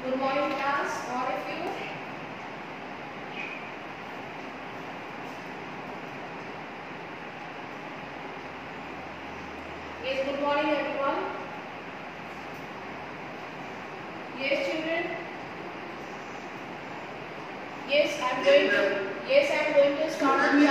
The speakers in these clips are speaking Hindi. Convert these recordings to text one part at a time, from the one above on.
Good morning class, all of you. Yes, good morning everyone. Yes children. Yes, I am going to start the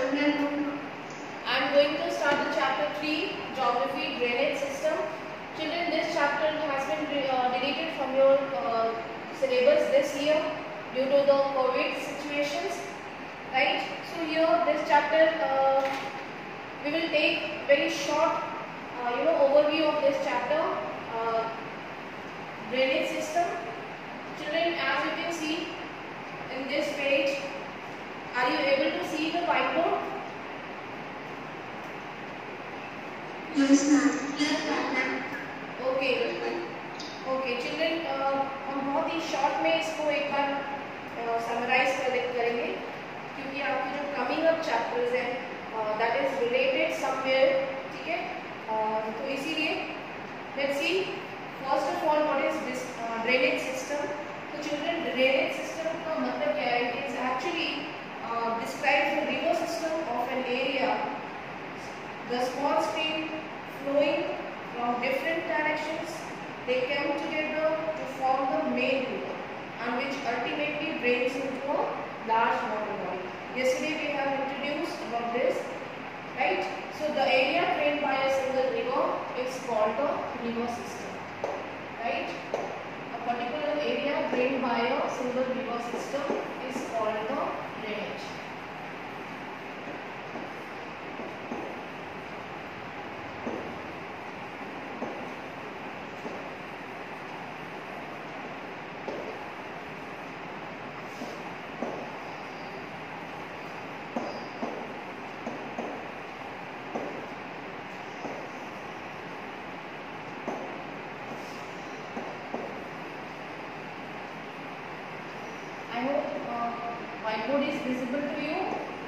chapter 3, Geography Drainage System. Children, this chapter has been deleted from your syllabus this year due to the COVID situations, right? So here this chapter we will take very short overview of this chapter, drainage system. Children, as you can see in this page, are you able to see the whiteboard? Yes, ma'am. Okay children, हम बहुत ही शॉर्ट में इसको एक बार समराइज करेंगे क्योंकि आपके जो कमिंग अप चैप्टर्स हैं दैट इज रिलेटेड समवेयर, ठीक है? तो इसीलिए let's see first of all what is this drainage system. तो चिल्ड्रन, ड्रेनेज सिस्टम का मतलब क्या है? It is actually describes the river system of an area, the small stream flowing from different directions. They come together to form the main river and which ultimately drains into a large water body. Yesterday we have introduced about this, right? So the area drained by a single river is called the river system, right? A particular area drained by a single river system is called the drainage. I hope whiteboard is visible to you.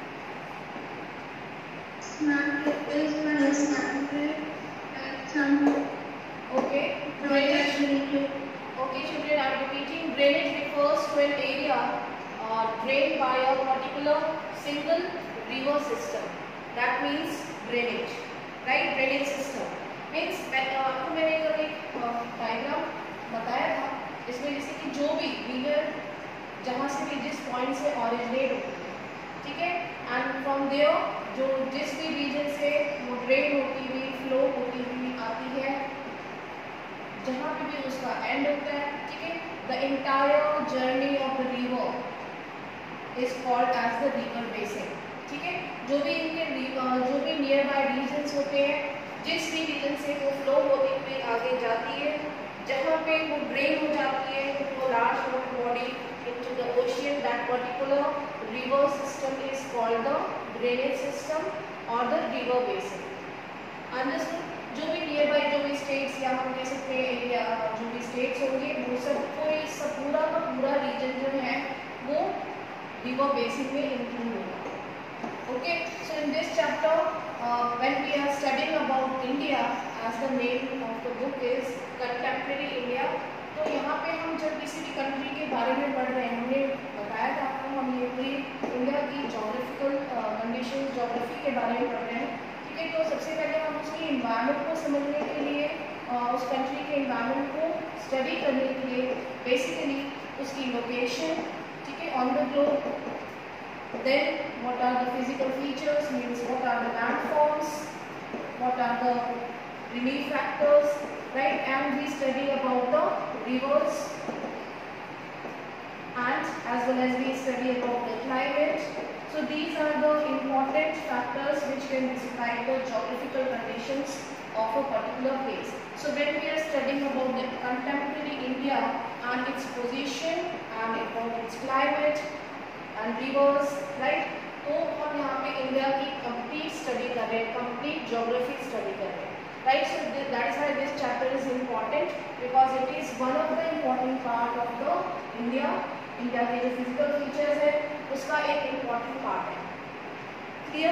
Okay. Okay, children, I am repeating. Drainage refers to an area drained by a particular single river system. That means drainage, right? Drainage system means आपको मैंने कल एक डायग्राम बताया था, इसमें जैसे कि जो भी रिवर जहाँ से भी जिस पॉइंट से ऑरिजिनेट होती है, ठीक है, एंड फ्रॉम देयर जो जिस भी रीजन से वो ड्रेन होती हुई फ्लो होती हुई आती है, जहाँ पे भी उसका एंड होता है, ठीक है, the entire journey of the river is called as the river basin, ठीक है. जो भी नियर बाय रीजन्स होते हैं, जिस भी रीजन से वो फ्लो होती हुई आगे जाती है, जहाँ पे वो ड्रेन हो जाती है तो large water body into the ocean, that particular river system is called the drainage system or the river basin. Understood? जो भी नियर बाय जो भी स्टेट्स या हम कह सकते हैं एरिया जो भी स्टेट्स होंगे वो सब पूरा का पूरा रीजन जो है वो रिवर बेसिन में इंक्लूड होगा. Okay, so in this chapter when we are studying about India, as the name of the book is contemporary India. तो यहाँ पे हम जब किसी भी कंट्री के बारे में पढ़ रहे हैं, हमने बताया था आपको, हम ये पूरी इंडिया की जोग्राफिकल कंडीशन, जोग्राफी के बारे में पढ़ रहे हैं, ठीक है. तो सबसे पहले हम उसकी इन्वायरमेंट को समझने के लिए, उस कंट्री के इन्वायरमेंट को स्टडी करने के लिए बेसिकली उसकी लोकेशन, ठीक है, on the globe, then what are the physical features, means what are the landforms, what are the relief factors, right? And we study about the rivers and as well as we study about the climate. So these are the important factors which can describe the geographical conditions of a particular place. So when we are studying about the contemporary India and its position and about its climate and rivers, right? तो हम यहाँ पे इंडिया की complete study कर रहे हैं, complete geography study कर रहे हैं. Right, so that is why this chapter is important because it is one of the important part of the India के जो physical features है उसका एक important part है. Clear?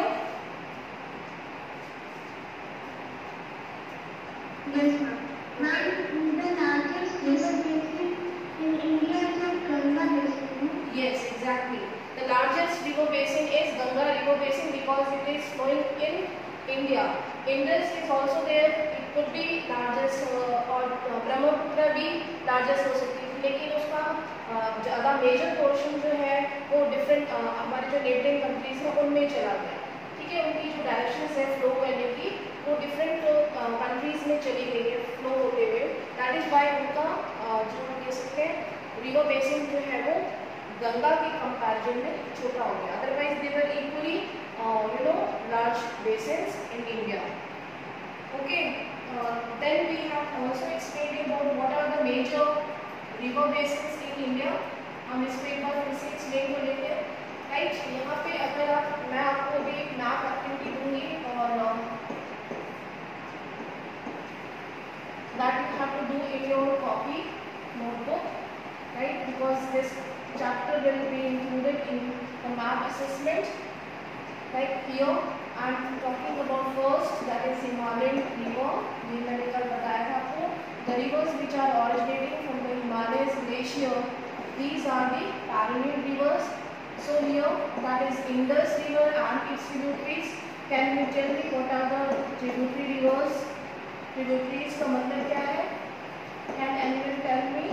Yes, ma'am. Ma'am, the largest river basin in India is a Ganga basin. Yes, exactly. The largest river basin is Ganga river basin because it is flowing in India. Indus is also there. It could be largest और ब्रह्मपुत्र भी largest हो सकती है, लेकिन उसका ज़्यादा मेजर पोर्शन जो है वो डिफरेंट हमारे जो नेबरिंग कंट्रीज हैं उनमें चला गया. ठीक है, उनकी जो डायरेक्शन है फ्लो करने की वो डिफरेंट कंट्रीज में चली गई है फ्लो होते हुए. दैट इज वाई उनका जो हम कह सकते हैं रिवर बेसिन जो है वो गंगा के कंपैरिजन में छोटा हो गया. Otherwise they were equally large basins in India. Okay, then we have also explained about what are the major river basins in India. हम इसको एक बार फिर से एक्सप्लेन कर लेते हैं. राइट, यहाँ पे अगर मैं आपको अभी एक मैप एक्टिविटी दूंगी और that you have to do in your copy notebook, right, because this chapter will be included in the map assessment. Like here I am talking about first, that is Himalayan river. ये मैंने कल बताया था आपको. The rivers which are originating from the Himalayas glacier, these are the perennial rivers. So here that is Indus river and its tributaries. Can you tell me what are the tributary rivers? Tributaries का मतलब क्या है? Can anyone tell me?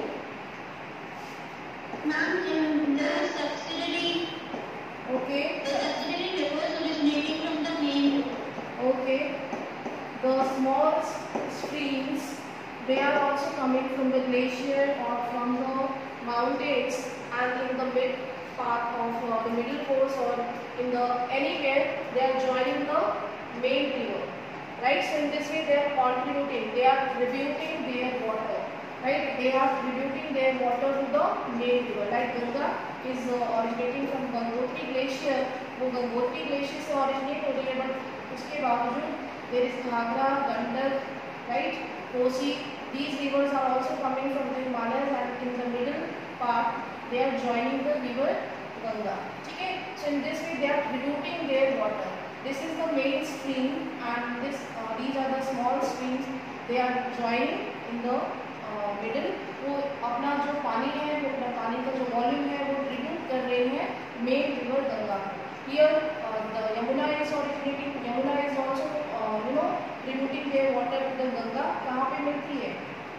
Ma'am, the subsidiary. Okay. The subsidiary rivers originating from the main river. Okay. The small streams, they are also coming from the glacier or from the mountains, and in the mid part of the middle course or in the anywhere they are joining the main river. Right, so in this way they are contributing, they are tributing their water, right, they are tributing their water to the main river. Like Ganga is originating from Gangotri glacier, वो Gangotri glacier से originate हो रही है, but उसके बावजूद there is Ghagra, Gandak, right, Kosi, these rivers are also coming from the Himalayas, and in the middle part they are joining the river Ganga. ठीक है, so in this way they are tributing their water. This is the main stream, and these are the small streams. They are joining in the middle. वो अपना जो पानी है, वो अपना पानी का जो वॉल्यूम है वो ट्रिब्यूट कर रहे हैं main river Ganga. Here the Yamuna is originating. Yamuna is also tributing their water to the Ganga. कहाँ पे मिलती है?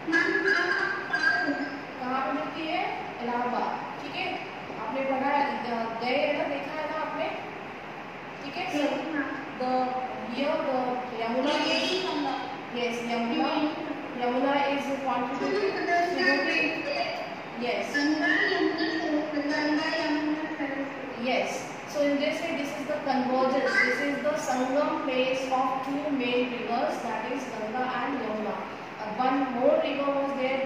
कहाँ पे मिलती है? इलाहाबाद. ठीक है, आपने पढ़ा है, गए है ना, देखा है ना आपने? ठीक है, so the Yamuna is, yes, Yamuna is contributing. Yes. Yes. So in this way, this is the convergence. This is the Sangam place of two main rivers, that is Ganga and Yamuna. One more river was there.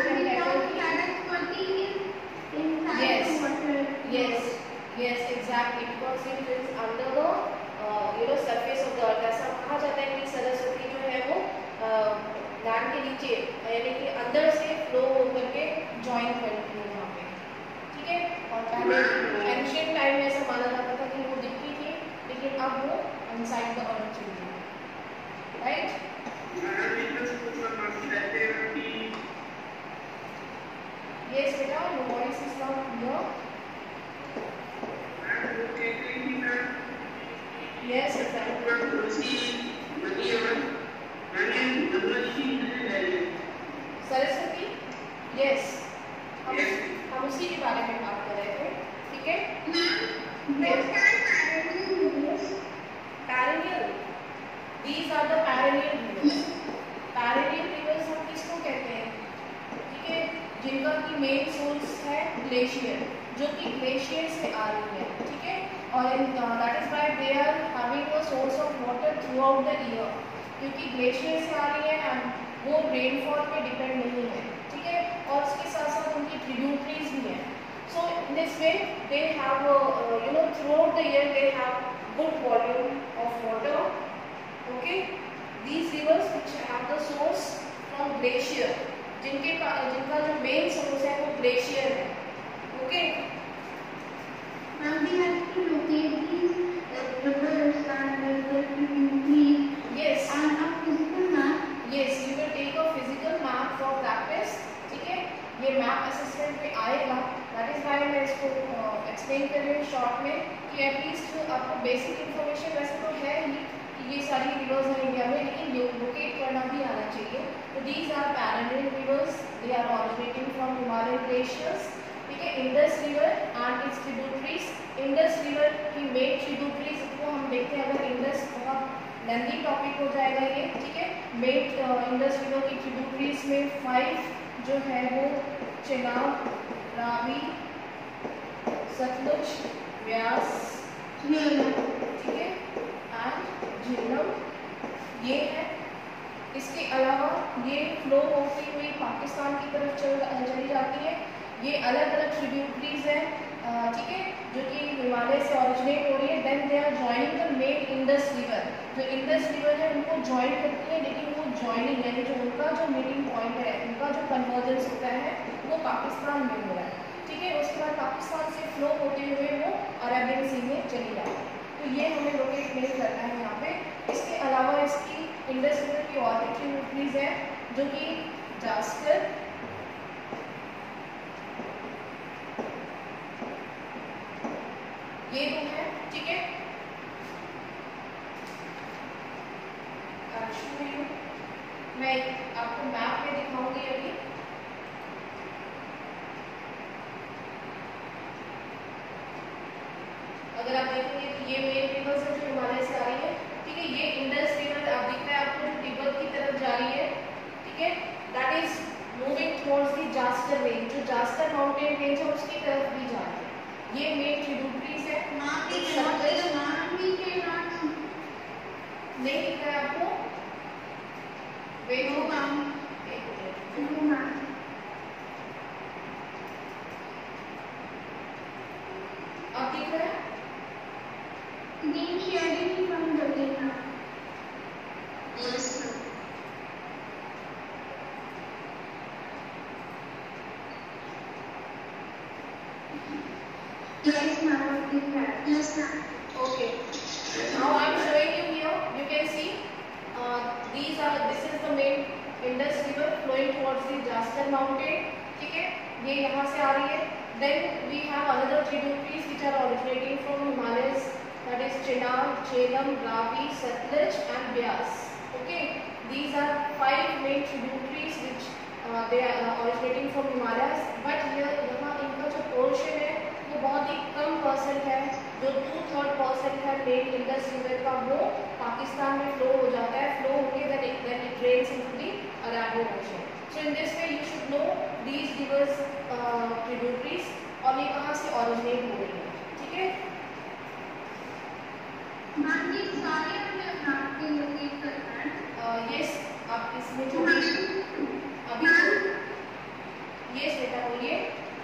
Yes, exactly. Because it is under the surface of the earth. ऐसा कहा जाता है कि सरस्वती जो है वो लैंड के नीचे यानी कि अंदर से फ्लो होकर के ज्वाइन करती है यहाँ पे. ठीक है, और पहले एंशिएंट टाइम में ऐसा माना जाता था कि वो दिखती थी, लेकिन अब वो इनसाइड द अर्थ चली गई. Right. Yes, beta, your voice is not clear. Yes, exactly. Saraswati, yes. हम उसी के बारे में बात कर रहे थे. ठीक है. Perennial. These are the perennial rivers. Perennial rivers हम किसको कहते हैं? ठीक है, जिनका की मेन सोर्स है ग्लेशियर, जो कि ग्लेशियर से आ रही है. ठीक है, और that is why they are having a source of water throughout the year, क्योंकि ग्लेशियर से आ रही है एंड वो रेनफॉल पे डिपेंड नहीं है. ठीक है, और उसके साथ साथ उनकी ट्रिब्यूटरीज भी हैं. So in this way they have throughout the year they have good volume of water. Okay, these rivers which have the source from glacier, जिनका जो मेन सोर्स है वो ग्लेशियर है. Okay. Now we have to locate these rivers and the tributaries. Yes. And a physical map. Yes, you will take a physical map for practice. ठीक है, ये मैप असेसमेंट में आएगा। दैट इज़ वाई मैं इसको एक्सप्लेन कर रही हूँ शॉर्ट में कि एटलीस्ट आपको बेसिक इन्फॉर्मेशन वैसे तो है ही कि ये सारी रिवर्स हैं इंडिया में, लेकिन लोकेट करना भी आना चाहिए। तो these are parallel rivers, they are originating from Himalayan glaciers, ठीक है। Indus river and its tributaries, Indus river की मेन ट्रिब्यूटरीज को हम देखते हैं। अगर इंडस बहुत लेंथी टॉपिक हो जाएगा ये, ठीक है। मेन इंडस रिवर की ट्रिब्यूटरीज में 5 जो है वो चेनाब, रावी, सतलुज, व्यास, ठीक है, एंड झेलम ये है। इसके अलावा ये फ्लो होती हुई पाकिस्तान की तरफ चली जाती है। ये अलग अलग ट्रिब्यूटरीज हैं, ठीक है, जो कि हिमालय से ऑरिजिनेट हो रही है। Then they are joining the main Indus river, जो इंडस रिवर है उनको ज्वाइन करती है, लेकिन वो ज्वाइनिंग यानी जो उनका जो मीटिंग पॉइंट है, उनका जो कन्वर्जेंस होता है वो पाकिस्तान में हो रहा है, ठीक है। उसके बाद पाकिस्तान से फ्लो होते हुए वो अरेबियन सी में चली जाती है। तो ये हमें लोकेट नहीं करना है यहाँ पे। इसके अलावा इसकी इंडस रिवर की और भी ट्रिब्यूटरीज है जो कि जास्कर, ये दो है, ठीक है। मैं आपको मैप में दिखाऊंगी अभी। अगर आप देखेंगे तो ये मेन रिवर्स है जो हिमालय से आ रही है, ठीक है। ये इंडस रिवर आप दिख रहा है आपको जो तिब्बत की तरफ जा रही है, ठीक है। That is moving towards the Zaskar range, जो जास्कर माउंटेन रेंज है उसकी तरफ भी जा रही है। ये मेन ट्रिब्यूटरीज है। नहीं दिख रहा है आपको? वेट हो मैम, अब दिख रहा है? Yes, ma'am. Yes, ma'am. Okay. Now I am showing you here. You can see this is the main Indus River flowing towards the Jaskar Mountain. ठीक है, ये यहाँ से आ रही है. Then we have another tributaries which are originating from Himalayas. That is Chenab, Jhelum, Ravi, Satluj, and Beas. Okay, these are 5 main tributaries which they are originating from Himalayas. But here यहाँ इनका जो portion है वो बहुत ही कम % है, जो 2/3% है मेन इंडस रिवर का, वो पाकिस्तान में फ्लो हो जाता है. फ्लो होके then it drains into the Arabian Ocean. So in this way you should know these rivers tributaries और ये कहाँ से originate हो रही है, ठीक है. मैम ये सारे हमें मैप पे लोकेट करना है. यस, आप इसमें जो अभी यस बेटा बोलिए.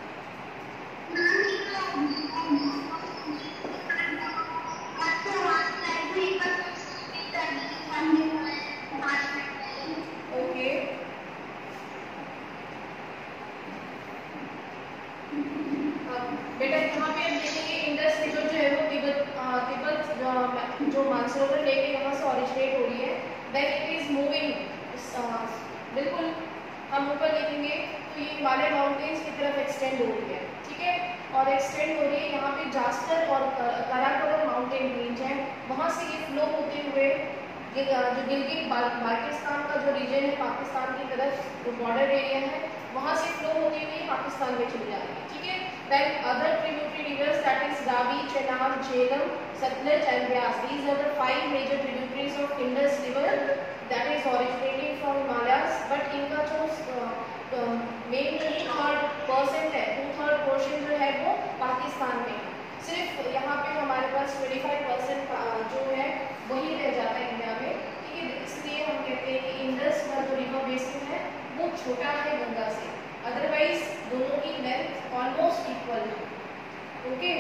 ओके, बेटा यहाँ पे हम देखेंगे इंडस रिवर जो है वो तिब्बत जो मानसरोवर लेक है यहाँ से ऑरिजिनेट हो रही है. देन इट इज मूविंग, बिल्कुल हम ऊपर देखेंगे तो ये हिमालय माउंटेन्स की तरफ एक्सटेंड हो रही है, ठीक है. और एक्सटेंड हो रही है यहाँ पे जास्कर और कराकोरम माउंटेन रेंज है, वहाँ से ये फ्लो होते हुए जो गिलगित बाल्टिस्तान का जो रीजन है पाकिस्तान की तरफ, जो बॉर्डर एरिया है, वहाँ से फ्लो होते हुए पाकिस्तान में चली जाती है, ठीक है. Then other tributary rivers that is Ravi, Chenab, Jhelum, Sutlej and Beas. These are the 5 major tributaries of Indus river that is originating from Himalayas. But इनका जो मेन 2/3% है, 2/3 पोर्शन जो है वो पाकिस्तान में है. सिर्फ यहाँ पे हमारे पास 25% जो है वही रह जाता है इंडिया में, ठीक है. इसलिए हम कहते हैं कि इंडस का जो रिवर बेसिन है वो छोटा है गंगा से, अदरवाइज दोनों की लेंथ ऑलमोस्ट इक्वल है. ओके,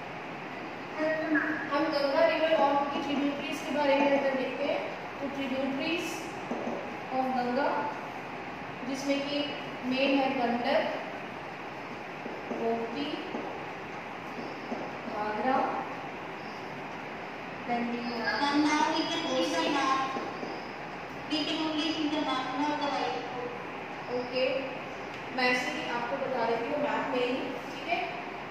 हम गंगा रिवर और उनकी ट्रिब्यूटरीज के बारे में अगर देखते हैं तो ट्रिब्यूटरीज ऑफ गंगा जिसमें कि मेन है Gandak, Gomti, Ghaghara, then now we can see the map. We can only see the map, not the whiteboard. okay, मैं ऐसे ही आपको बता रही हूँ मैप में ही, ठीक है।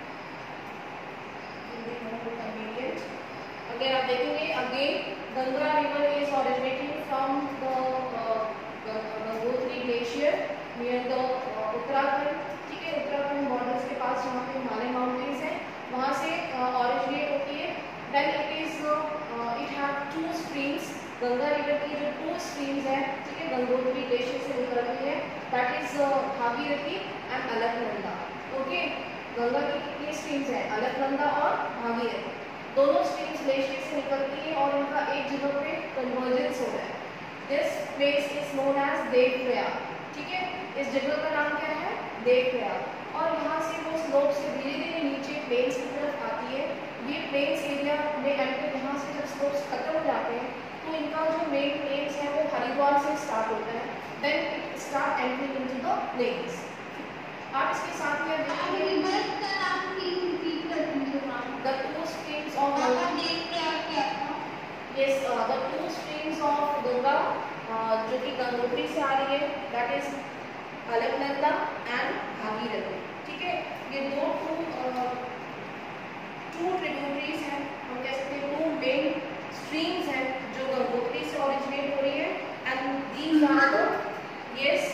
अगर आप देखेंगे again Ganga river is originating from the Gangotri glacier near the Uttarakhand, ठीक है। उत्तराखंड बॉर्डर्स के पास जहाँ पे हिमालय माउंटेन्स हैं वहाँ से ऑरिजिनेट होती है। Then it have two streams, Ganga river की जो टू स्ट्रीम्स हैं, ठीक है, गंगोत्री ग्लेशियर से निकल रही है, that is Bhagirathi and Alaknanda. Okay, Ganga की कितनी स्ट्रीम्स हैं, अलकनंदा और भागीरथी, दोनों स्ट्रीम्स ग्लेशियर से निकलती हैं और उनका एक जगह पे कन्वर्जेंस हो रहा है। This place is known as Devprayag, ठीक है। इस जगह का नाम क्या है, देवप्रयाग। और यहाँ से वो स्लोप से धीरे धीरे नीचे प्लेन्स की तरफ आती है। ये प्लेन्स एरिया में एंटर, यहाँ से जब स्लोप्स खत्म हो जाते हैं तो इनका जो मेन प्लेन्स है वो हरिद्वार से स्टार्ट होता है, then it start entering into the plains. आप इसके साथ में the two streams of yes, the two streams of Ganga जो कि गंगोत्री से आ रही है, that is Alaknanda and Bhagirathi, ठीक है। ये दो टू ट्रिब्यूटरीज हैं, हम कह सकते हैं टू मेन स्ट्रीम्स हैं जो गंगोत्री से ओरिजिनेट हो रही है, and these are the yes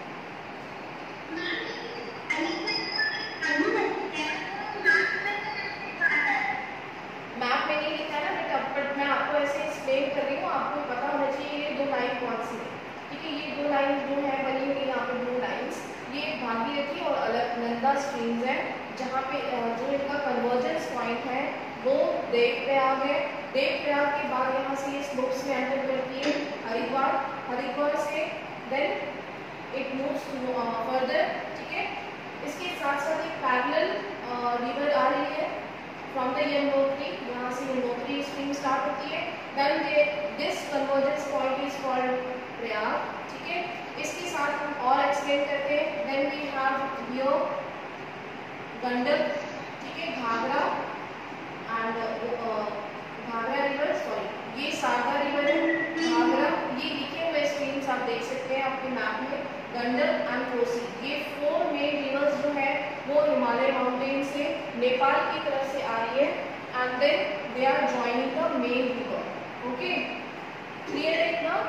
map में नहीं लिखा है ना, बट मैं आपको ऐसे एक्सप्लेन कर रही हूँ, आपको पता होना चाहिए ये दो लाइन कौन सी है, ठीक है। ये दो लाइन जो है बनी हुई यहाँ पे दो लाइन्स, ये भागीरथी और अलकनंदा स्ट्रीम्स हैं, जहाँ पे जो इनका कन्वर्जेंस पॉइंट है वो देवप्रयाग है। देवप्रयाग के बाद यहाँ से ये स्लोप्स में एंटर करती है हरिद्वार, हरिद्वार से देन इट मूव्स फर्दर, ठीक है। इसके साथ साथ एक पैरेलल रिवर आ रही है फ्रॉम द यमुनोत्री, यहाँ से यमुनोत्री स्ट्रीम स्टार्ट होती है, then this convergence point is called Prayag, ठीक है। इसके साथ हम और एक्सप्लेन करते हैं। Then we have here Gandak, ठीक है, Ghaghra and Ghaghra river, sorry ये सागर रिवर है, घाघरा, ये लिखे हुए स्ट्रीम्स आप देख सकते हैं आपके मैप में, गंडक एंड कोसी, ये फोर मेन रिवर्स जो है वो हिमालय माउंटेन से नेपाल की तरफ से आ रही है, and then they are joining the main river. Okay, clear है इतना?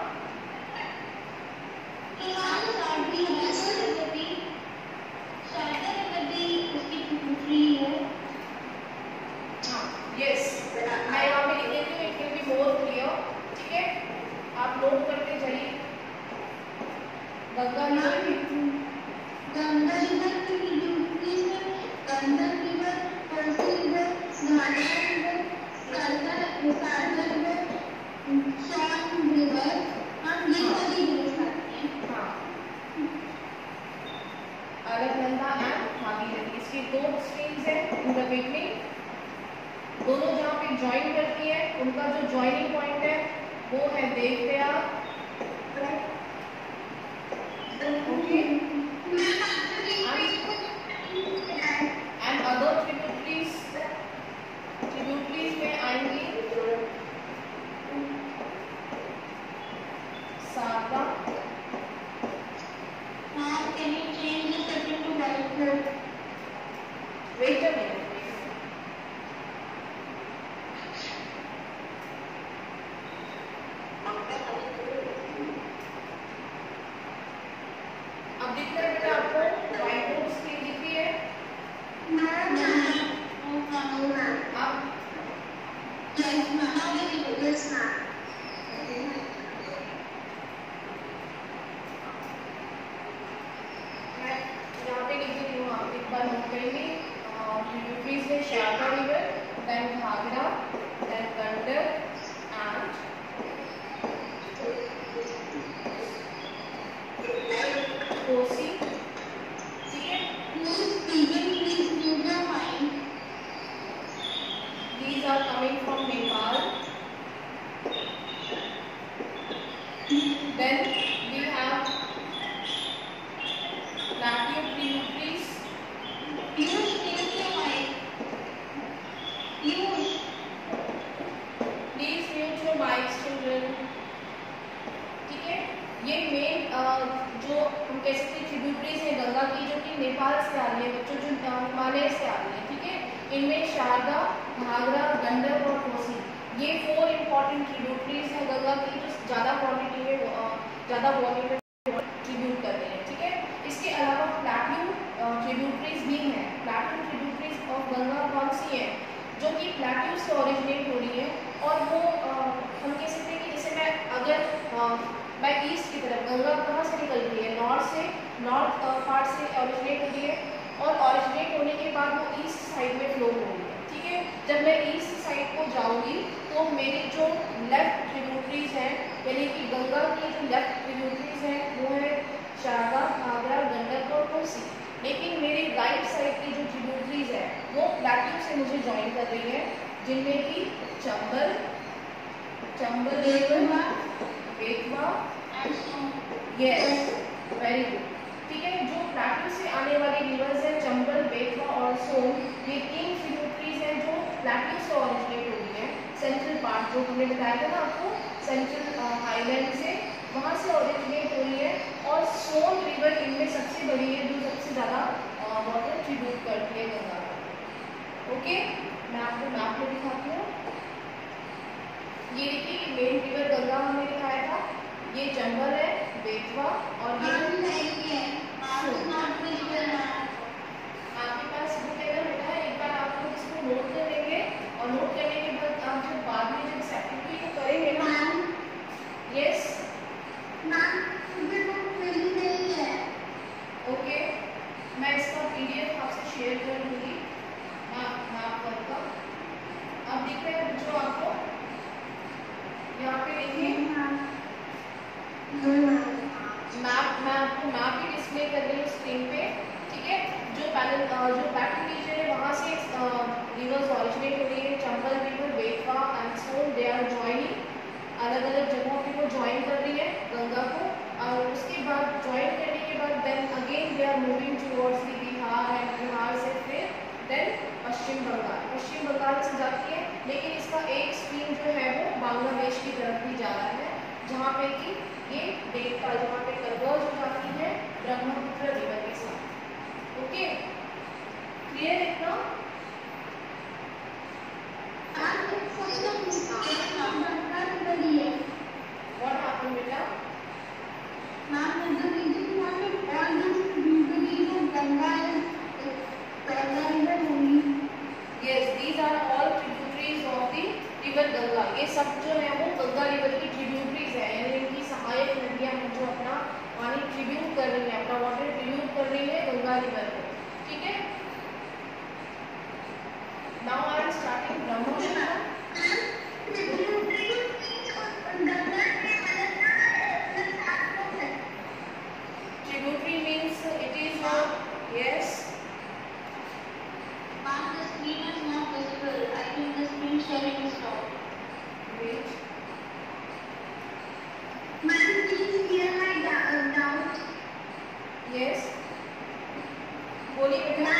यस, मैं यहाँ पे लिख देती हूँ, it will be more clear, ठीक है। आप नोट करते जाइए। गंगा रिवर की अलकनंदा एंड भागीरथी, इसकी दो स्ट्रीम्स हैं इन द बिगनिंग, दोनों जहाँ पे ज्वाइन करती है उनका जो ज्वाइनिंग पॉइंट है वो है Devprayag, okay. And other tributaries में आएंगी सारदा, वेट अ मिनट, अब दिख रहा है बेटा आपको व्हाइट बोर्ड स्क्रीन दिख रही है? अब मैं यहाँ पे लिख देती हूँ, आप एक बार नोट करेंगे। ट्रिब्यूटरीज में Sharda river, then Ghaghra, then Gandak and Kosi, ठीक है। These are coming from Nepal. Then we have plateau tributaries. Please mute your mics, children. ठीक है, ये मेन जो हम कह सकते हैं ट्रिब्यूटरीज है गंगा की जो कि नेपाल से आ रही है बच्चों, जो हिमालय से आ रही है, ठीक है। इनमें शारदा, घाघरा, गंडक और कोसी, ये 4 इंपॉर्टेंट ट्रिब्यूटरीज है गंगा की जो ज़्यादा क्वांटिटी में ज़्यादा वॉल्यूम में ट्रिब्यूट कर रही है, ठीक है। इसके अलावा प्लैट्यू ट्रिब्यूटरीज भी हैं। प्लैट्यू ट्रिब्यूटरीज ऑफ गंगा कौन सी है, जो कि प्लैट्यू से ओरिजिनेट हो रही है, और वो हम कह सकते हैं कि जैसे मैं ईस्ट की तरफ, गंगा कहाँ से निकल रही है, नॉर्थ पार्ट से ओरिजिनेट हो रही है, और ओरिजिनेट होने के बाद वो ईस्ट साइड में फ्लो हो रही है, ठीक है। जब मैं ईस्ट साइड को जाऊंगी तो मेरी जो लेफ्ट ट्रिब्यूटरीज हैं, यानी कि गंगा की जो लेफ्ट ट्रिब्यूटरीज हैं वो है शारदा, घाघरा, गंडक और कोसी। लेकिन मेरी राइट साइड की जो ट्रिब्यूटरीज है वो प्लैट्यू से मुझे ज्वाइन कर रही है, जिनमें कि Chambal, Betwa, yes, very good, ठीक है। जो प्लैट्यू से आने वाली रिवर्स है चंबल, बेतवा और सोन, ये 3 ट्रिब्यूटरीज हैं जो प्लैट्यू से ओरिजिनेट हो रही है। सेंट्रल पार्ट जो हमने बताया था ना आपको, सेंट्रल हाईलैंड से, वहाँ से ओरिजिनेट हो रही है, और सोन रिवर इनमें सबसे बड़ी है जो सबसे ज़्यादा वाटर ट्रिब्यूट करती है गंगा को। ओके, मैं आपको मैप में दिखाती हूँ। ये देखिए मेन रिवर गंगा हमने दिखाया था, ये चंबल है, बेतवा और ये आपके पास बुक है ना बेटा, एक बार आप लोग इसको नोट कर लेंगे, और नोट करने के बाद आप जब बाद में जब एक्टिविटी को करेंगे ना, यस ओके, मैं इसका PDF आपसे शेयर कर दूंगी मैप का। अब दिख रहा है बच्चों आपको, यहाँ पे देखिए मैप, मैं आपको मैप ही डिस्प्ले कर रही हूँ स्क्रीन पे, ठीक है। जो पैनल जो बैक रीजन है वहाँ से रिवर्स ओरिजिनेट हो रही है, Chambal river, Betwa and Son, they are joining, अलग अलग जगहों पे वो ज्वाइन कर रही है गंगा को, और उसके बाद ज्वाइन करने के बाद then again they are moving towards the Bihar, and Bihar से फिर देन पश्चिम बंगाल से जाती है, लेकिन इसका एक स्ट्रीम जो है वो बांग्लादेश की तरफ भी जा रहा है, जहाँ पे कि ये डेल्टा, जहाँ पे कन्वर्ज हो जाती है ब्रह्मपुत्र रिवर के साथ। ओके, क्लियर इतना? What happened बेटा? Yes, these are all tributaries of the river Ganga. ये सब जो है वो गंगा रिवर की ट्रिब्यूटरीज है, यानी इनकी सहायक नदियां हैं जो अपना पानी ट्रिब्यूट कर रही है, अपना वाटर ट्रिब्यूट कर रही है गंगा रिवर को, ठीक है। Now I am starting Brahmaputra. Tributary means it is yes. Ma'am, the screen is not visible. I think the screen sharing is stopped. Wait. Ma'am, please clear my doubt. Yes. बोलिए बेटा।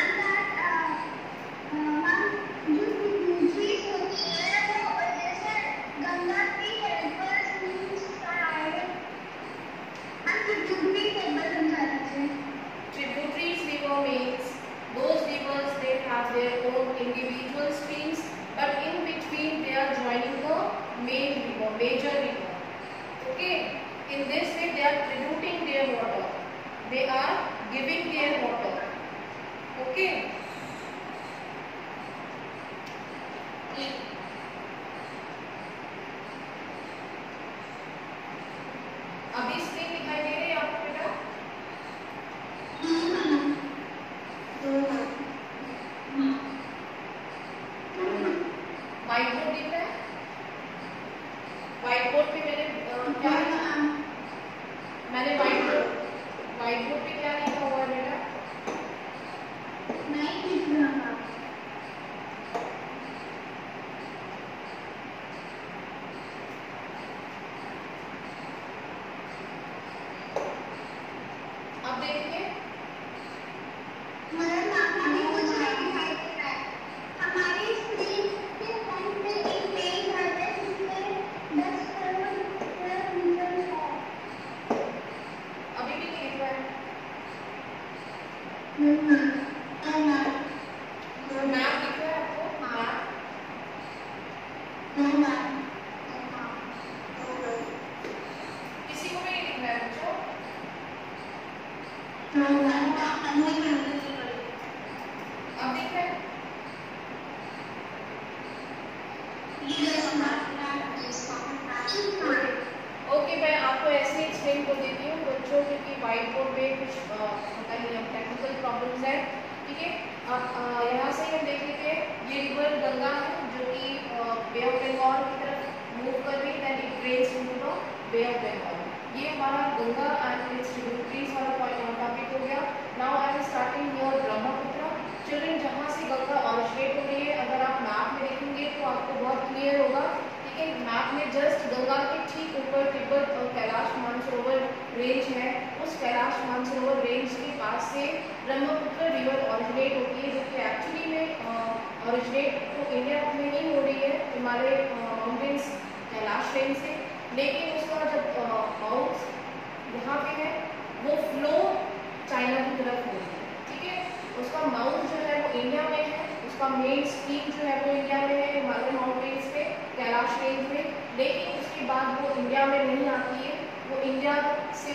Ma'am, जो tributaries होती है वो जैसे गंगा की helpers means and tributary table समझा दीजिए। Tributaries river means those rivers they have their own individual streams, but in between they are joining the main river, major river. Okay, in this way they are tributing their water, they are giving their water. Okay. अभी स्क्रीन दिखाई दे रही है आपको बेटा? व्हाइट बोर्ड दिख रहा है? व्हाइट बोर्ड पे मैंने व्हाइट बोर्ड पे क्या लिखा हुआ है बेटा? नहीं दिख रहा। अब देखिए हमारी स्क्रीन के फ्रंट में एक पेज आता है जिसमें 10 करोड़ मीटर है। अभी भी नहीं दिख रहा है। मैप दिख रहा है आपको? मैप किसी को भी नहीं दिख रहा है बच्चों? अब दिख रहा है? ओके, मैं आपको ऐसे ही एक्सप्लेन कर देती हूँ बच्चों, क्योंकि व्हाइट बोर्ड पे कुछ पता नहीं है, टेक्निकल प्रॉब्लम्स है। ठीक है, अब यहाँ से हम देख लेते हैं। ये रिवर गंगा है जो कि बे ऑफ बंगाल की तरफ मूव कर रही है, then it drains into the bay of Bengal. ये हमारा गंगा एंड इट्स ट्रिब्यूटरीज वाला टॉपिक हो गया। Now I am starting your Brahmaputra. Children, जहाँ से गंगा ऑरिजिनेट हो रही है, अगर आप मैप में देखेंगे तो आपको बहुत क्लियर होगा। मैप में जस्ट गंगा के ठीक ऊपर तिब्बत और कैलाश मानसरोवर रेंज है। उस कैलाश मानसरोवर रेंज के पास से ब्रह्मपुत्र रिवर ऑरिजिनेट होती है, जो कि एक्चुअली में ऑरिजिनेट तो इंडिया में ही हो रही है, हिमालय माउंटेन्स कैलाश रेंज से। लेकिन उसका जब माउथ यहाँ पे है, वो फ्लो चाइना की तरफ हो रही है। ठीक है, उसका माउथ जो है वो इंडिया में है, उसका मेन स्ट्रीम जो है वो इंडिया में है, हिमालय माउंटेन्स पे कैलाश रेंज में। लेकिन उसके बाद वो इंडिया में नहीं आती है, वो इंडिया से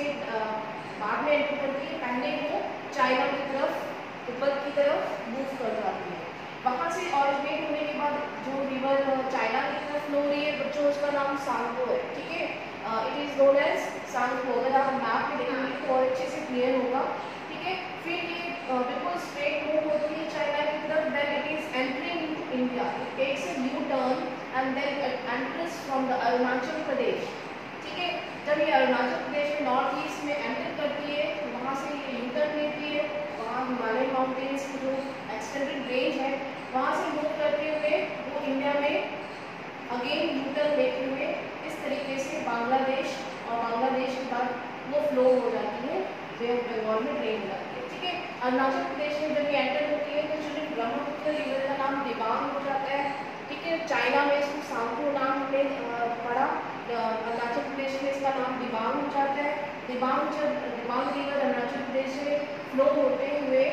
बाद में एंटर करती है। पहले वो चाइना की तरफ, तिब्बत की तरफ मूव कर जाती है। वहाँ से ऑरिजिनेट होने के बाद जो रिवर चाइना की तरफ फ्लो हो रही है बच्चों, उसका नाम सांगपो है। ठीक है, it is known as Tsangpo. अगर आप मैप में देखेंगे तो और अच्छे से क्लियर होगा। ठीक है, फिर ये बिल्कुल स्ट्रेट मूव होती है चाइना की तरफ, then it is entering into India. It takes a new turn and then it enters from the Arunachal Pradesh. ठीक है, जब ये अरुणाचल प्रदेश में नॉर्थ ईस्ट में एंटर करती है, वहाँ से ये यू टर्न लेती है, वहाँ हिमालय माउंटेन्स की जो एक्सटेंडेड रेंज है वहाँ से मूव करते हुए वो इंडिया में अगेन यू टर्न लेते हुए इस तरीके से बांग्लादेश, और बांग्लादेश के बाद वो फ्लो हो जाती है, बे ऑफ बंगाल में ड्रेन हो जाती है। ठीक है, अरुणाचल प्रदेश में जब ये एंटर होती है तो जो ब्रह्मपुत्र रिवर का नाम दिबांग हो जाता है। ठीक है, चाइना में इसको सांगपो नाम हमने पढ़ा, अरुणाचल प्रदेश में इसका नाम दिबांग हो जाता है। दिबांग रिवर अरुणाचल प्रदेश से फ्लो होते हुए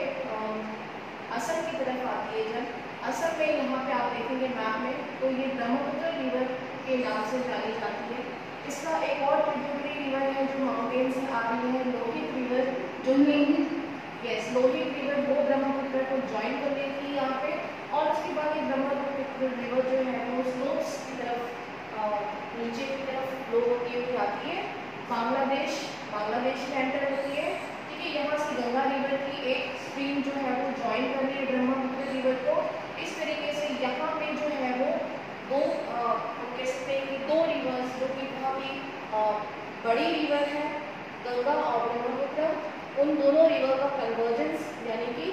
असम की तरफ आती है। जब असम में यहाँ पे आप देखेंगे मैप में तो ये ब्रह्मपुत्र रिवर के नाम से जानी जाती है। इसका एक और ट्रिब्यूटरी रिवर है जो माउंटेन से आ रही है, लोहित रिवर, जो कि लोहित रिवर वो ब्रह्मपुत्र को ज्वाइन कर लेती है यहाँ पे। और उसके बाद ये ब्रह्मपुत्र रिवर जो है वो स्लोप्स की तरफ नीचे की तरफ फ्लो होती हुई आती है, बांग्लादेश में एंटर होती है। ठीक है, यहाँ से गंगा रिवर की एक स्ट्रीम जो है वो ज्वाइन कर रही है ब्रह्मपुत्र रिवर को। इस तरीके से यहाँ पे जो है वो दो कह सकते हैं कि दो रिवर्स जो कि बहुत ही बड़ी रिवर है, गंगा और ब्रह्मपुत्र, उन दोनों रिवर का कन्वर्जेंस यानी कि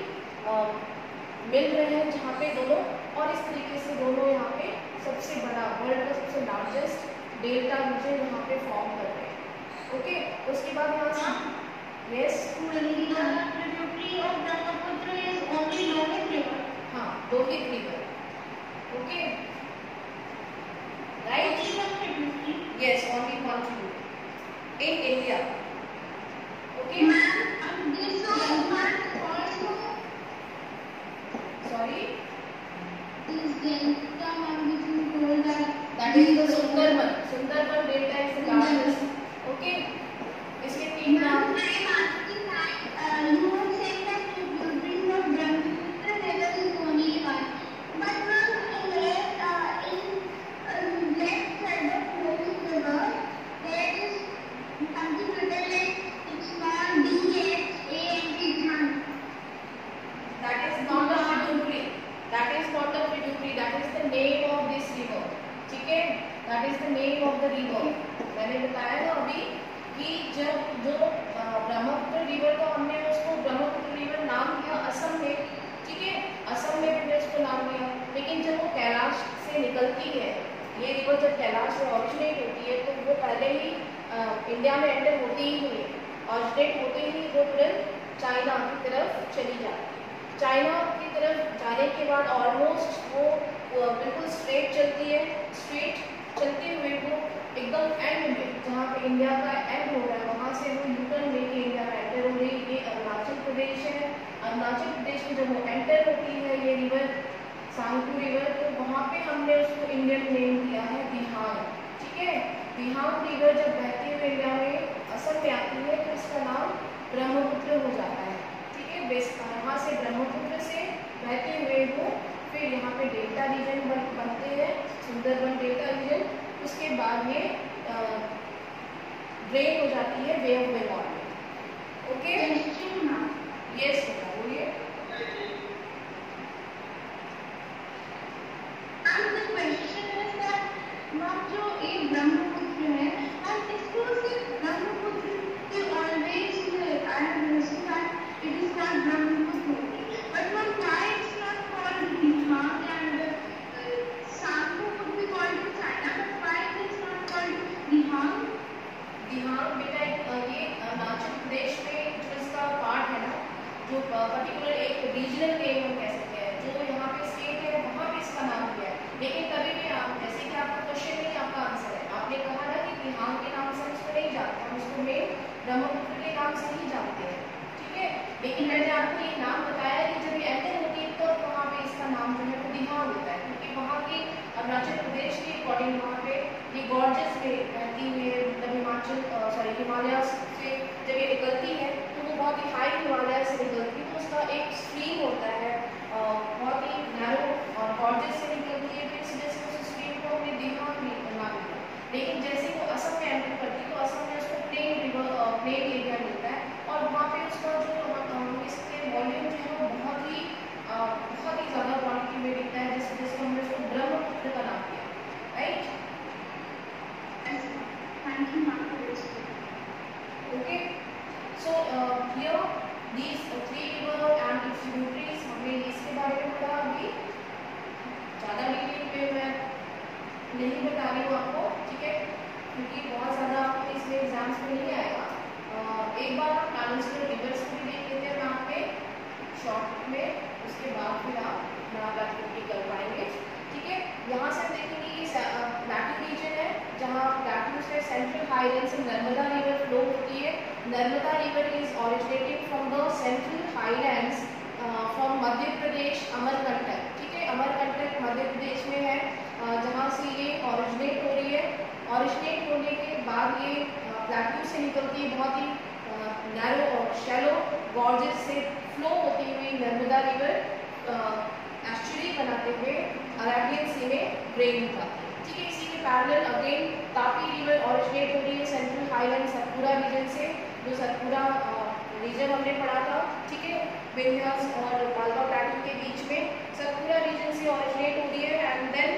मिल रहे हैं जहाँ पे दोनों, और इस तरीके से दोनों यहाँ पे सबसे बड़ा वर्ल्ड का सबसे लार्जेस्ट डेल्टा रीजन यहाँ पे फॉर्म कर रहे हैं। ओके, उसके बाद यहाँ से yes tributary of Brahmaputra is only Lohit river. हाँ, Lohit river. Okay, right, yes, only one tributary in India. Okay, sorry, that is the Sundarban delta is the largest. Okay, इसके तीन नाम। You were saying that tributaries of Brahmaputra river is only one, but now in left side of Lohiत river there is something written like it's small DHANT. That is not the tributary. That is not the tributary. That is the name of this river. ठीक है, that is the name of the river. मैंने बताया ना अभी कि जब जो ब्रह्मपुत्र रिवर को हमने उसको ब्रह्मपुत्र रिवर नाम दिया असम में। ठीक है, असम में हमने उसको नाम दिया, लेकिन जब वो कैलाश से निकलती है, ये रिवर जब कैलाश से ऑरिजिनेट होती है तो वो पहले ही इंडिया में एंटर होती ही नहीं है, ऑरिजिनेट होते ही वो तुरंत चाइना की तरफ चली जाती है। चाइना की तरफ जाने के बाद ऑलमोस्ट वो बिल्कुल स्ट्रेट चलती है, स्ट्रेट चलते हुए वो एकदम एंड में जहाँ पे इंडिया का एंड हो रहा है वहाँ से वो यू टर्न लेके इंडिया में एंटर हो रही है। ये अरुणाचल प्रदेश है। अरुणाचल प्रदेश में जब वो एंटर होती है ये रिवर सांगपू रिवर, तो वहाँ पे हमने उसको इंडियन नेम दिया है दिहांग। ठीक है, दिहांग रिवर जब बहते हुए इंडिया में असम में आती है तो इसका नाम ब्रह्मपुत्र हो जाता है। ठीक है, यहाँ से ब्रह्मपुत्र से बहते हुए वो फिर यहाँ पे डेल्टा रीजन बनते हैं, सुंदरबन डेल्टा रीजन। उसके बाद ये ड्रेन हो जाती है बे ऑफ बंगाल में। ओके, यस बेटा बोलिए। जो एक ब्रह्मपुत्र है, इसको सिर्फ ब्रह्मपुत्र से always I have listened that it is not Brahmaputra, but why it's not called Dihang and Sangpo would be called in China, but why it is not called Dihang? Dihang बेटा ये अरुणाचल प्रदेश में जो इसका पार्ट है ना, जो पर्टिकुलर एक रीजनल नेम हम कह सकते हैं, जो यहाँ पे स्टेट है वहाँ पे इसका नाम दिया है। लेकिन कभी भी आप जैसे कि आपका क्वेश्चन नहीं आपका आंसर है, आपने कहा ना कि दिहांग के नाम से हम इसको नहीं जानते, हम इसको मेन ब्रह्मपुत्र के नाम से ही जानते हैं। ठीक है, लेकिन मैंने आपको ये नाम बताया कि जब ये एंटर होती है तो वहाँ पे इसका नाम जो है वो दिहांग होता है, क्योंकि वहाँ की अरुणाचल प्रदेश के अकॉर्डिंग वहाँ पे ये गॉर्जेस में बहती हुई मतलब हिमालय से जब ये निकलती है तो वो बहुत ही हाई हिमालय से निकलती है, तो उसका एक स्ट्रीम होता है बहुत ही नैरो और गॉर्जेस से निकलती है, तो इस वजह से उस स्ट्रीम को हमने दिहांग भी बना दिया। लेकिन जैसे वो असम में एंटर करती है तो असम में उसको प्लेन एरिया मिलता है और वहाँ पे उसका जो इसके वॉल्यूम जो है वो बहुत ही ज़्यादा क्वान्टिटी में दिखता है, जिस वजह से हमने उसको ब्रह्मपुत्र का नाम दिया। Right, Thank you, ma'am. okay, so here these three river and its tributaries, हमने इसके बारे में पढ़ा। अभी ज़्यादा डिटेल में मैं नहीं बता रही हूँ आपको, ठीक है, क्योंकि बहुत ज़्यादा आपको इसमें एग्जाम्स में नहीं आएगा। एक बार आप ट्रांसफर रिवर्स को भी देख लेते हैं मैप पे शॉर्ट में, उसके बाद फिर आप मैप एक्टिविटी कर पाएंगे। ठीक है, यहाँ से हम देखेंगे प्लेटू रीजन है, जहाँ प्लेटू से सेंट्रल हाईलैंड से नर्मदा रिवर फ्लो होती है। Narmada river is originating from the central highlands from Madhya Pradesh Amarkantak. ठीक है, अमरकंटक मध्य प्रदेश में है, जहाँ से ये ऑरिजिनेट हो रही है। ऑरिजिनेट होने के बाद ये प्लेटू से निकलती है, बहुत ही नैरो और शैलो गॉर्जेस से फ्लो होती हुई नर्मदा रिवर एस्चुरी बनाते हुए अरेबियन सी में ड्रेन हो जाती है। ठीक है, इसी के parallel again Tapi river originate हो रही है सेंट्रल हाईलैंड सतपुरा रीजन से, जो सतपुरा रीजन हमने पढ़ा था। ठीक है, विंध्यास और मालवा प्लेटू के बीच में सतपुरा रीजन से ऑरिजिनेट हो रही है and then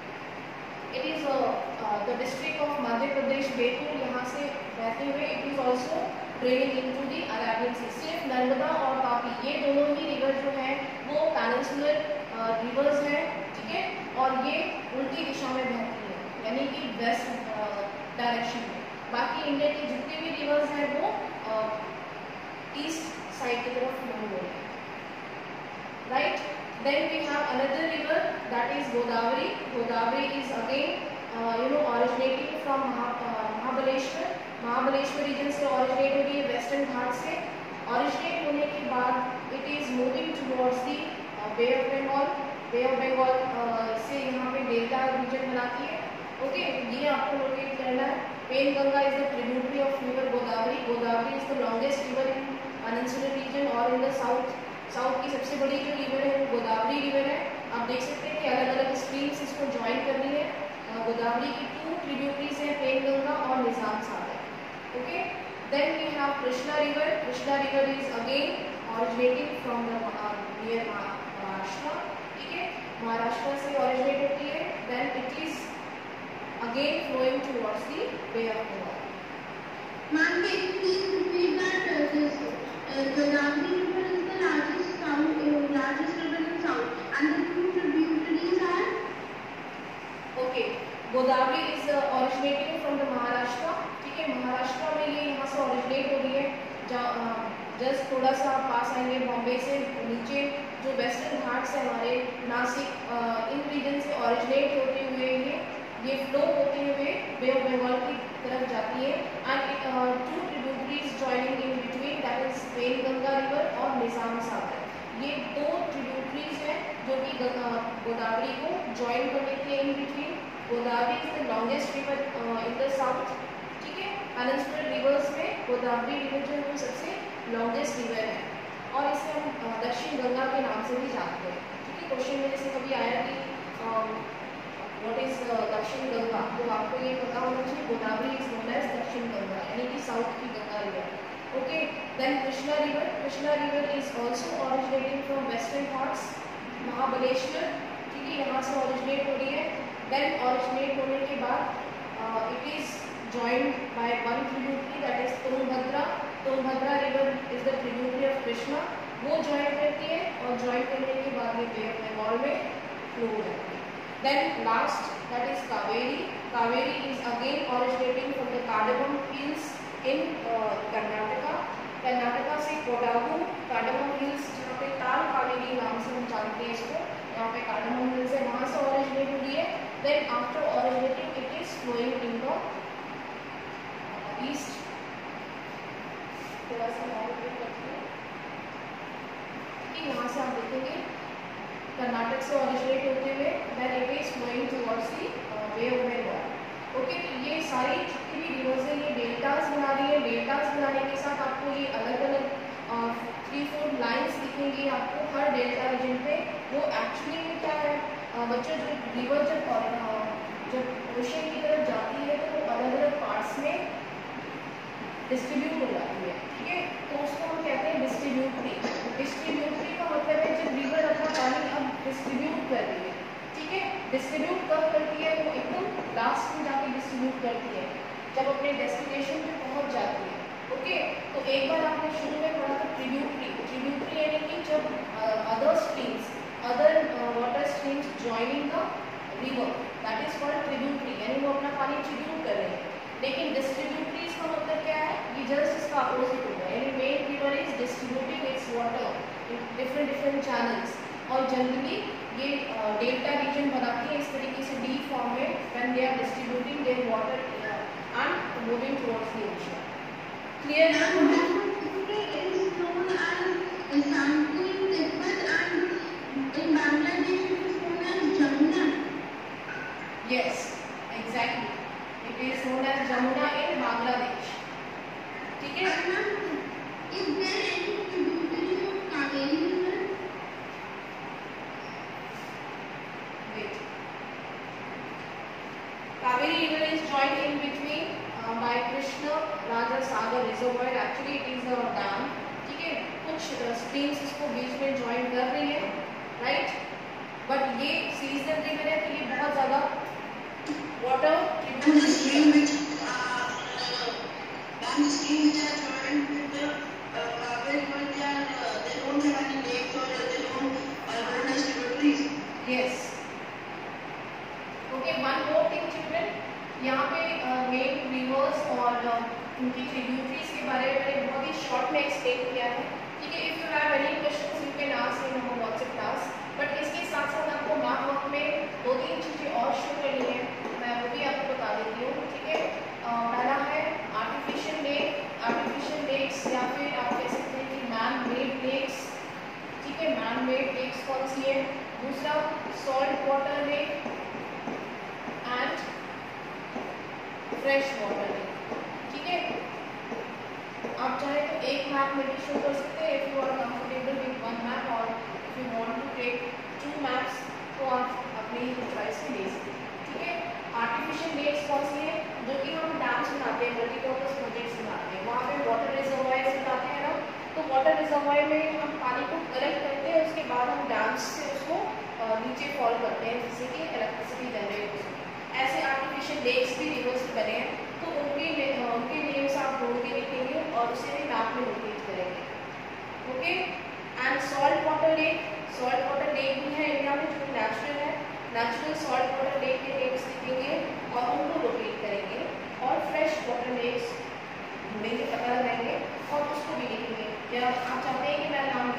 it is the district of Madhya Pradesh Betul, यहाँ से बहते हुए it is also draining into the Arabian sea. सिर्फ नर्मदा और तापी ये दोनों ही रिवर जो हैं वो पेनिनसुलर रिवर्स हैं। ठीक है, और ये उल्टी दिशा में बहती है, यानी कि वेस्ट डायरेक्शन में। बाकी इंडिया के जितने भी रिवर्स हैं वो ईस्ट साइड की तरफ फ्लो हो रहे हैं। Right, then we have another river that is Godavari. Godavari is again originating from Mahabaleshwar region से ऑरिजिनेट हो रही है, वेस्टर्न घाट से। ऑरिजिनेट होने के बाद it is moving towards the bay of Bengal. Bay of Bengal से यहाँ पे डेल्टा रीजन बनाती है। ओके, ये आपको लोकेट करना है। Pen Ganga is the tributary of river Godavari. Godavari is the longest river in peninsular region और इन द साउथ की सबसे बड़ी जो रिवर है वो गोदावरी रिवर है। आप देख सकते हैं कि अलग अलग स्ट्रीम्स इसको ज्वाइन कर रही है। गोदावरी की 2 ट्रिब्यूटरीज हैं, पेन गंगा और Nizam Sagar. Okay, then we have Krishna river. Krishna river is again originating from the near Maharashtra. ठीक है, महाराष्ट्र से ऑरिजिनेट होती है, then it is again flowing towards the bay of Bengal. Ma'am, can you please repeat that this Godavari river is the largest river in south, and the 2 tributaries are? Okay, Godavari is originating from the Maharashtra. ठीक है, महाराष्ट्र में ये यहाँ से ऑरिजिनेट हो रही है। जस्ट थोड़ा सा पास आएंगे बॉम्बे से नीचे जो वेस्टर्न घाट्स है हमारे नासिक, इन रीजन से ऑरिजिनेट होते हुए ये फ्लो होते हुए बे ऑफ बंगाल की तरफ जाती है। And 2 tributaries joining in between that is Pen Ganga river और निजाम सागर, ये दो ट्रिब्यूटरीज हैं जो कि गोदावरी को ज्वाइन करने के in between. Godavari is the longest river in the south, ठीक है। अनस्प्रेड रिवर्स में गोदावरी रिवर जो है वो सबसे लॉन्गेस्ट रिवर है और इसे हम दक्षिण गंगा के नाम से भी जानते हैं, ठीक है। क्वेश्चन में जैसे कभी आया कि व्हाट इज दक्षिण गंगा, तो आपको ये पता होना चाहिए गोदावरी इज नोन एज दक्षिण गंगा, यानी कि साउथ की Ganga river. Okay, then Krishna river is also originating from western ghats, Mahabaleshwar, ठीक है, यहाँ से ऑरिजिनेट हो रही है। देन ऑरिजिनेट होने के बाद it is joined by one tributary that is Tungabhadra river is the tributary of Krishna, वो ज्वाइन करती है और ज्वाइन करने के बाद ये बे ऑफ बंगाल में फ्लो हो जाती है। Then last that is Kaveri is again originating from the Cardamom hills in Karnataka से कोडागु कार्डामम हिल्स, जहाँ पे ताल कावेरी नाम से हम जानते हैं इसको, यहाँ पे कार्डामम हिल्स है, वहाँ से ऑरिजिनेट हुई है। Then after originating it is flowing in the east, थोड़ा सा यहाँ से आप देखेंगे कर्नाटक से ऑरिजिनेट होते हुए then it is flowing towards the bay of Bengal. Okay, तो ये सारी जितनी भी रिवर्स है ये डेल्टास बना रही है। डेल्टास बनाने के साथ आपको ये अलग अलग 3-4 लाइन्स दिखेंगी आपको हर डेल्टा रीजन पे। वो एक्चुअली में क्या है बच्चों, जो रिवर जब ओशन की तरफ जाती है तो वो अलग अलग पार्ट्स में डिस्ट्रीब्यूट हो जाती है, ठीक है, तो उसको हम कहते हैं डिस्ट्रीब्यूटरी। डिस्ट्रीब्यूटरी का मतलब है जब रिवर अपना पानी अब डिस्ट्रीब्यूट कर रही है, ठीक है। डिस्ट्रीब्यूट कब करती है, वो एकदम लास्ट में जाके डिस्ट्रीब्यूट करती है जब अपने डेस्टिनेशन पे पहुंच जाती है। ओके, तो एक बार आपने शुरू में पढ़ा था ट्रिब्यूटरी यानी कि जब other streams, other water streams joining the river, that is called tributary, यानी वो अपना पानी ट्रिब्यूट कर रहे हैं। लेकिन डिस्ट्रीब्यूटरीज का मतलब क्या है, ये जस्ट इसका अपोजिट होगा, यानी main river is distributing its water in different channels, और जनरली ये डेल्टा रीजन बनाती है इस तरीके से डी फॉर्म में when they are distributing their water and moving towards the ocean. Clear है? Yes, exactly. It is known as Jamuna in Bangladesh. ठीक है? Is there any tributary of Kaveri river? Wait. Kaveri river is joined in between by Krishna Raja Sagar reservoir. Actually, it is a dam. ठीक है? कुछ streams इसको बीच में join कर रही है, right? But ये seasonal river है तो ये बहुत ज़्यादा water tributary yes okay one more thing children यहाँ पे मेन रिवर्स और उनकी ट्रिब्यूटरीज के बारे में मैंने बहुत ही शॉर्ट में एक्सप्लेन किया है, ठीक है। If you have any questions you can ask in our WhatsApp class, but इसके साथ साथ आपको मार्क वर्क में 2-3 चीज़ें और शो करनी है, मैं वो भी आपको बता देती हूँ, ठीक है। पहला है आर्टिफिशियल लेक्स या फिर आप कह सकते हैं कि मैन मेड लेक्स, ठीक है, मैन मेड लेक्स कौन सी है। दूसरा salt water lake and fresh water lake, ठीक है। आप चाहे तो एक मैप में भी शो कर सकते हैं if you are comfortable with one map, और if you want to take 2 maps तो आप अपनी चॉइस से ले सकते हैं, ठीक है। आर्टिफिशियल लेक्स कौन सी है, जो कि हम डैम्स बनाते हैं, मल्टीपर्पज प्रोजेक्ट्स बनाते हैं, वहाँ पे वाटर रिजर्वायर्स बनाते हैं ना, तो वाटर रिजर्वायर में हम पानी को कलेक्ट करते हैं, उसके बाद हम डैम्स से उसको नीचे फॉल करते हैं जिससे कि इलेक्ट्रिसिटी जनरेट हो सके। ऐसे आर्टिफिशियल लेक्स भी रिवर्स बने हैं, तो उनके नेम्स आप ढूंढ के लिखेंगे और उसे भी मैप में लोकेट करेंगे, okay. And salt water lake भी है इंडिया में जो नेचुरल है, नेचुरल सॉल्ट वाटर लेक के नेम्स लिखेंगे और उनको लोकेट करेंगे, और फ्रेश वाटर लेक्स ढूंढेंगे, पता लगाएंगे और उसको भी लिखेंगे। क्या आप चाहते हैं कि मैं नाम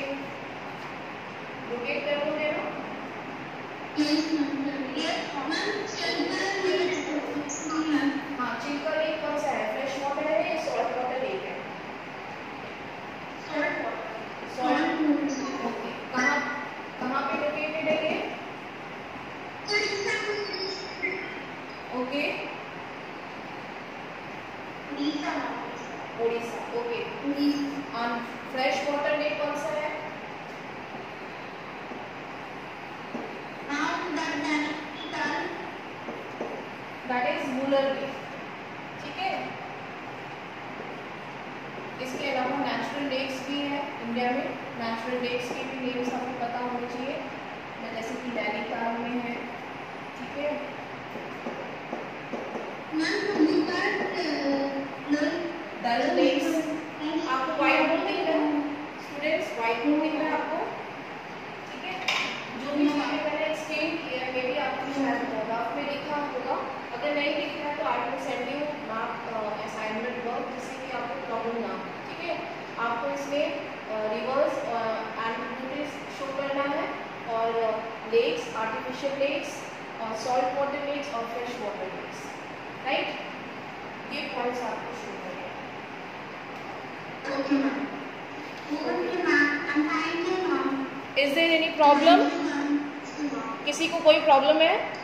लोकेट कर दूँ ना? हाँ, चिल्का लेक कौन सा है, फ्रेश वाटर है या सॉल्ट वाटर लेक है? इंडिया में नेचुरल लेक्स के भी नेम्स आपको पता होने चाहिए, जैसे कि नैनीताल में है, ठीक है। डल लेक्स, आपको व्हाइट बोर्ड दिख रहा है स्टूडेंट्स, व्हाइट बोर्ड दिख रहा है आपको, ठीक है। जो भी चीजें मैंने एक्सप्लेन किया है, मे बी आपको शायद रफ में लिखा होगा, अगर नहीं लिख रहा है तो I will send you map assignment work, जिससे कि आपको प्रॉब्लम ना हो, ठीक है। आपको इसमें रिवर्स एंड ट्रिब्यूटरीज शो करना है, और lakes, artificial lakes, salt water lakes और फ्रेश वाटर लेक्स, राइट। ये पॉइंट्स आपको शो करेंगे। Okay, ma'am. Okay, ma'am. And thank you, ma'am. Is there any problem? किसी को कोई प्रॉब्लम है?